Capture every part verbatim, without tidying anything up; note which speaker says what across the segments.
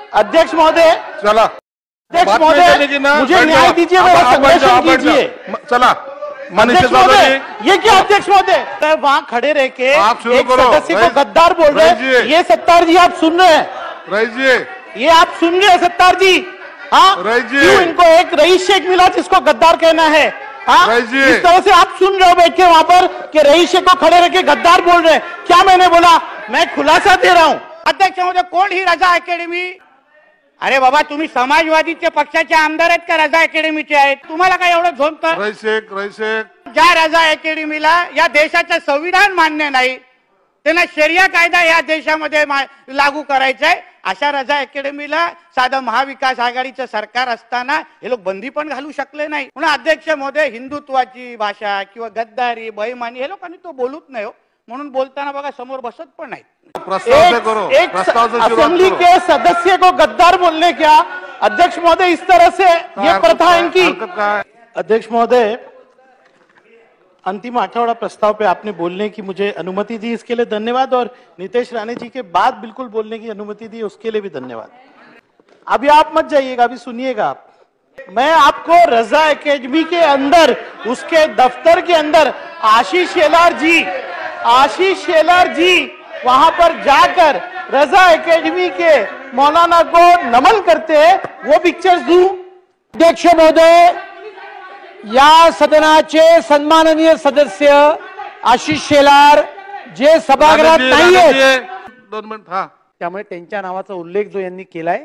Speaker 1: अध्यक्ष महोदय,
Speaker 2: चला
Speaker 1: अध्यक्ष महोदय मुझे न्याय दीजिए, मेरा संरक्षण कीजिए।
Speaker 2: चला मनीष
Speaker 1: महोदय, ये क्या अध्यक्ष महोदय, वहाँ खड़े रह के एक सदस्य को गद्दार बोल रहे हैं। ये सत्तार जी आप सुन रहे हैं?
Speaker 2: रईस जी,
Speaker 1: ये आप सुन रहे हैं सत्तार जी? हाँ, क्यों इनको एक रईस शेख मिला जिसको गद्दार कहना है? हाँ, इस तरह से आप सुन रहे हो बैठ के वहां पर कि रईस शेख को खड़े रह के गद्दार बोल रहे हैं। क्या मैंने बोला? मैं खुलासा दे रहा हूँ।
Speaker 3: अध्यक्ष महोदय, कोण ही रजा अकॅडमी? अरे बाबा, तुम्ही समाजवादीच्या पक्षाचे आमदार आहेत का रजा अकॅडमीचे आहेत? तुम्हाला काय एवढं झोंबतं?
Speaker 2: रईस शेख, रईस शेख,
Speaker 3: ज्या रजा अकॅडमीला या देशाचं संविधान मान्य नाही, त्यांना शरिया कायदा या देशामध्ये लागू करायचा आहे, अशा रजा अकॅडमीला साधं महाविकास आघाडीचं सरकार असताना हे लोक बंदी पण घालू शकले नाही. म्हणून अध्यक्ष महोदय, हिंदुत्वाची भाषा किंवा गद्दारी, बेईमानी हे लोकांनी तो बोलूच नाही हो. म्हणून बोलताना बघा समोर बसत पण नाही.
Speaker 2: प्रस्ताव से करो,
Speaker 1: एक
Speaker 2: प्रस्ताव से
Speaker 1: असेंबली के सदस्य को गद्दार बोलने क्या? अध्यक्ष महोदय, इस तरह से ये प्रथा है इनकी। अध्यक्ष महोदय, अंतिम आठवड़ा प्रस्ताव पे आपने बोलने की मुझे अनुमति दी, इसके लिए धन्यवाद। और नितेश राणे जी के बाद बिल्कुल बोलने की अनुमति दी, उसके लिए भी धन्यवाद। अभी आप मत जाइएगा, अभी सुनिएगा आप। मैं आपको रजा एकेडमी के अंदर, उसके दफ्तर के अंदर आशीष शेलार जी, आशीष शेलार जी वहां पर जाकर रजा एकेडमी के मौलाना को नमन करते हैं, वो पिक्चर्स दूं।
Speaker 4: अध्यक्ष महोदय, या सदनाचे सन्माननीय सदस्य आशिष शेलार जे सभागृहात नाही आहेत,
Speaker 2: दोन मिनिट, हा,
Speaker 4: त्यामुळे त्यांच्या नावाचा उल्लेख जो यांनी केलाय,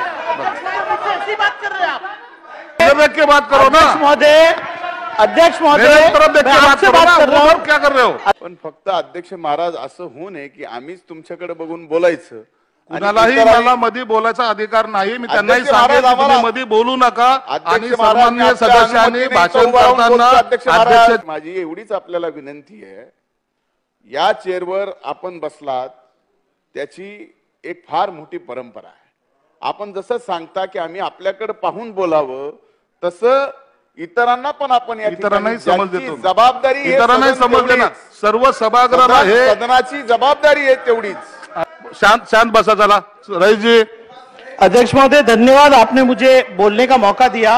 Speaker 2: के बात करो ना
Speaker 1: महोदय। अध्यक्ष महोदय, मैं आपसे बात कर रहा हूं,
Speaker 2: क्या कर रहे हो?
Speaker 5: पण फक्त अध्यक्ष महाराज असं होऊ नये की आम्हीच तुमच्याकडे बघून बोलायचं.
Speaker 2: कुणालाही मला मध्ये बोलायचा अधिकार नाही. मी त्यांनाही सांगितलं तुम्ही मध्ये बोलू नका. आणि सन्माननीय सदस्यांनी भाषण करताना
Speaker 5: अध्यक्ष, माझी एवढीच आपल्याला विनंती आहे, या चेअरवर आपण बसलात त्याची एक फार मोठी परंपरा आहे. आपण जसं सांगता की आम्ही आपल्याकडे पाहून बोलावं, तसं इतरांना पण आपण
Speaker 2: इतरांनाही समज देतो.
Speaker 5: जबाबदारी
Speaker 2: इतरांनाही समजले ना, सर्व सभागृहाला हे
Speaker 5: सदनाची जबाबदारी आहे तेवढीच.
Speaker 2: शांत शांत बसा. चला रईस जी।
Speaker 1: अध्यक्ष महोदय, धन्यवाद, आपने मुझे बोलने का मौका दिया।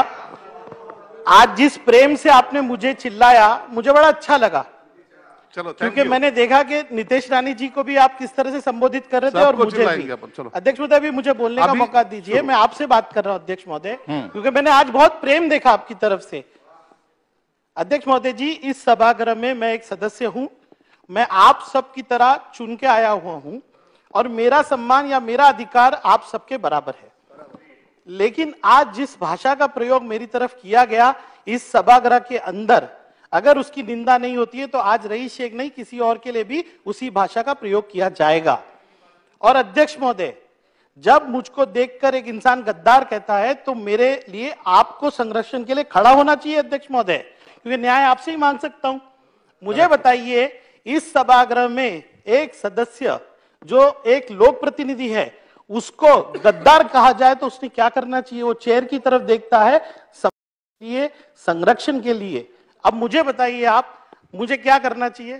Speaker 1: आज जिस प्रेम से आपने मुझे चिल्लाया, मुझे बड़ा अच्छा लगा।
Speaker 2: चलो,
Speaker 1: क्योंकि मैंने देखा कि नितेश राणे जी को भी आप किस तरह से संबोधित कर रहे थे और मुझे भी। अध्यक्ष महोदय, अभी मुझे बोलने का मौका दीजिए, मैं आपसे बात कर रहा हूं अध्यक्ष महोदय, क्योंकि मैंने आज बहुत प्रेम देखा आपकी तरफ से। अध्यक्ष महोदय जी, इस सभागृह में मैं एक सदस्य हूं, मैं आप सब की तरह चुन के आया हुआ हूं और मेरा सम्मान या मेरा अधिकार आप सबके बराबर है। लेकिन आज जिस भाषा का प्रयोग मेरी तरफ किया गया इस सभागृह के अंदर, अगर उसकी निंदा नहीं होती है तो आज रईस शेख नहीं, किसी और के लिए भी उसी भाषा का प्रयोग किया जाएगा। और अध्यक्ष महोदय, जब मुझको देखकर एक इंसान गद्दार कहता है तो मेरे लिए आपको संरक्षण के लिए खड़ा होना चाहिए अध्यक्ष महोदय, क्योंकि न्याय आपसे ही मांग सकता हूं। मुझे बताइए, इस सभागृह में एक सदस्य जो एक लोक प्रतिनिधि है, उसको गद्दार कहा जाए तो उसने क्या करना चाहिए? वो चेयर की तरफ देखता है संरक्षण के लिए। अब मुझे बताइए आप, मुझे क्या करना चाहिए?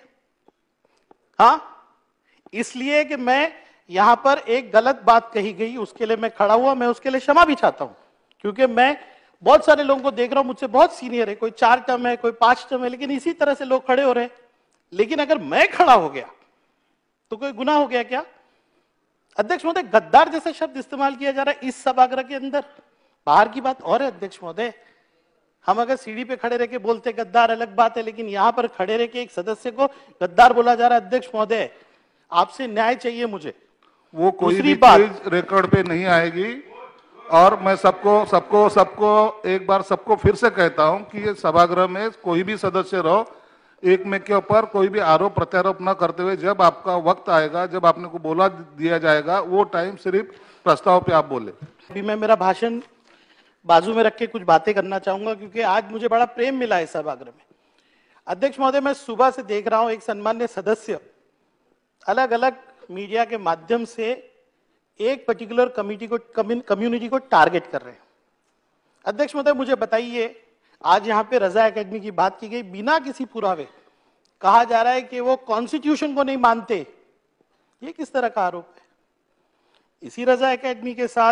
Speaker 1: हाँ, इसलिए कि मैं यहां पर एक गलत बात कही गई, उसके लिए मैं खड़ा हुआ, मैं उसके लिए क्षमा भी चाहता हूं, क्योंकि मैं बहुत सारे लोगों को देख रहा हूं, मुझसे बहुत सीनियर है, कोई चार टर्म है, कोई पांच टर्म है, लेकिन इसी तरह से लोग खड़े हो रहे हैं। लेकिन अगर मैं खड़ा हो गया तो कोई गुनाह हो गया क्या? अध्यक्ष महोदय, गद्दार जैसा शब्द इस्तेमाल किया जा रहा है इस सभागृह के अंदर। बाहर की बात और है अध्यक्ष महोदय, हम अगर सीढ़ी पे खड़े रह के बोलते गद्दार अलग बात है, लेकिन यहां पर खड़े रह के एक सदस्य को गद्दार बोला जा रहा है। अध्यक्ष महोदय, आपसे न्याय चाहिए मुझे।
Speaker 2: वो कोई भी चीज रिकॉर्ड पे नहीं आएगी। और मैं सबको सबको सबको एक बार सबको फिर से कहता हूं कि ये सभागृह में कोई भी सदस्य रहो, एक में के ऊपर कोई भी आरोप प्रत्यारोप न करते हुए, जब आपका वक्त आएगा, जब आपने को बोला दिया जाएगा, वो टाइम सिर्फ प्रस्ताव पे आप बोले।
Speaker 1: अभी मैं मेरा भाषण बाजू में रख के कुछ बातें करना चाहूंगा, क्योंकि आज मुझे बड़ा प्रेम मिला है सभागृह में। अध्यक्ष महोदय, मैं सुबह से देख रहा हूं एक सम्मान्य सदस्य अलग अलग मीडिया के माध्यम से एक पर्टिकुलर कमिटी को कम्युनिटी को टारगेट कर रहे हैं। अध्यक्ष महोदय, मुझे बताइए, आज यहाँ पे रजा एकेडमी की बात की गई, बिना किसी पुरावे कहा जा रहा है कि वो कॉन्स्टिट्यूशन को नहीं मानते। ये किस तरह का आरोप है? इसी रजा एकेडमी के साथ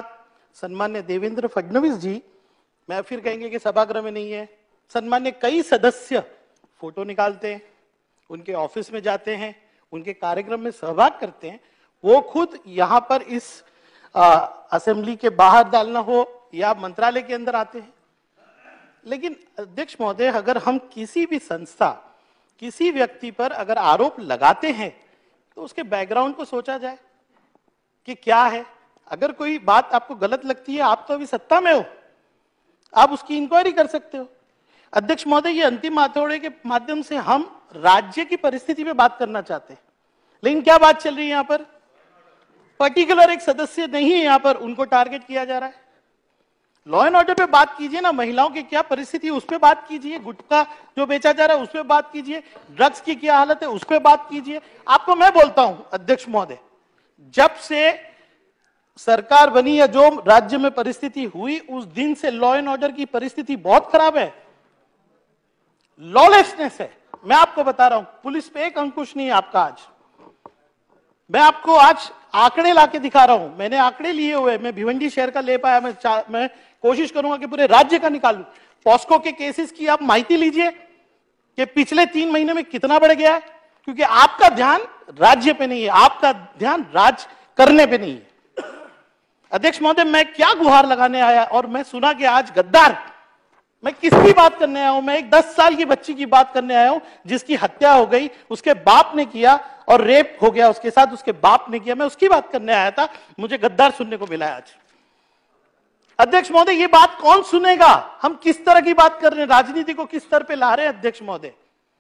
Speaker 1: सन्मान्य देवेंद्र फडणवीस जी, मैं फिर कहेंगे कि सभागृह में नहीं है, सन्मान्य कई सदस्य फोटो निकालते हैं, उनके ऑफिस में जाते हैं, उनके कार्यक्रम में सहभाग करते हैं, वो खुद यहाँ पर इस असेंबली के बाहर डालना हो या मंत्रालय के अंदर आते हैं। लेकिन अध्यक्ष महोदय, अगर हम किसी भी संस्था, किसी व्यक्ति पर अगर आरोप लगाते हैं तो उसके बैकग्राउंड को सोचा जाए कि क्या है। अगर कोई बात आपको गलत लगती है, आप तो अभी सत्ता में हो, आप उसकी इंक्वायरी कर सकते हो। अध्यक्ष महोदय, ये अंतिम हथौड़े के माध्यम से हम राज्य की परिस्थिति पे बात करना चाहते हैं, लेकिन क्या बात चल रही है यहाँ पर? पर्टिकुलर एक सदस्य नहीं है यहाँ पर, उनको टारगेट किया जा रहा है। लॉ एंड ऑर्डर पे बात कीजिए ना, महिलाओं की क्या परिस्थिति है उस पे बात कीजिए, गुटखा जो बेचा जा रहा है उस पे बात कीजिए, ड्रग्स की क्या हालत है उस पे बात कीजिए। आपको मैं बोलता हूं अध्यक्ष महोदय, जब से सरकार बनी या जो राज्य में परिस्थिति हुई, उस दिन से लॉ एंड ऑर्डर की परिस्थिति बहुत खराब है, लॉलेसनेस है। मैं आपको बता रहा हूं, पुलिस पे एक अंकुश नहीं है आपका। आज मैं आपको आज आंकड़े लाके दिखा रहा हूं, मैंने आंकड़े लिए हुए, मैं भिवंडी शहर का ले पाया, मैं मैं कोशिश करूंगा कि पूरे राज्य का निकालूं। पॉस्को के केसेस की आप माहिती लीजिए कि पिछले तीन महीने में कितना बढ़ गया है, क्योंकि आपका ध्यान राज्य पे नहीं है, आपका ध्यान राज करने पे नहीं है। अध्यक्ष महोदय, मैं क्या गुहार लगाने आया, और मैं सुना कि आज गद्दार, मैं किसकी बात करने आया हूं? मैं एक दस साल की बच्ची की बात करने आया हूं जिसकी हत्या हो गई, उसके बाप ने किया, और रेप हो गया उसके साथ, उसके बाप ने किया। मैं उसकी बात करने आया था, मुझे गद्दार सुनने को मिला आज। अध्यक्ष महोदय, ये बात कौन सुनेगा? हम किस तरह की बात कर रहे हैं, राजनीति को किस स्तर पे ला रहे हैं अध्यक्ष महोदय?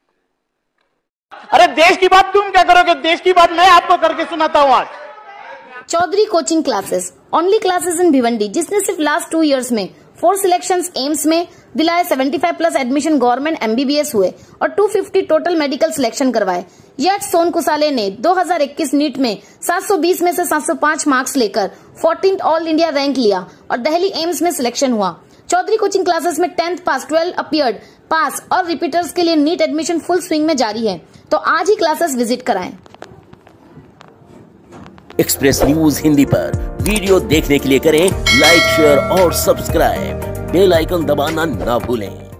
Speaker 1: अरे देश की बात तुम क्या करोगे, देश की बात मैं आपको करके सुनाता हूं आज।
Speaker 6: Chaudhary coaching classes, only classes in Bhiwandi, जिसने सिर्फ लास्ट टू इयर्स में फोर सिलेक्शंस एम्स में दिलाए, पचहत्तर प्लस एडमिशन गवर्नमेंट एमबीबीएस हुए और दो सौ पचास टोटल मेडिकल सिलेक्शन करवाए। यट सोन कुसाले ने दो हज़ार इक्कीस नीट में सात सौ बीस में से सात सौ पाँच मार्क्स लेकर चौदहवीं ऑल इंडिया रैंक लिया और दिल्ली एम्स में सिलेक्शन हुआ। चौधरी कोचिंग क्लासेस में tenth pass, twelve appeared pass और रिपीटर्स के लिए नीट एडमिशन फुल स्विंग में जारी है, तो आज ही क्लासेस विजिट कराएं।
Speaker 7: एक्सप्रेस न्यूज हिंदी पर वीडियो देखने के लिए करें लाइक, शेयर और सब्सक्राइब। बेल आइकन दबाना ना भूलें।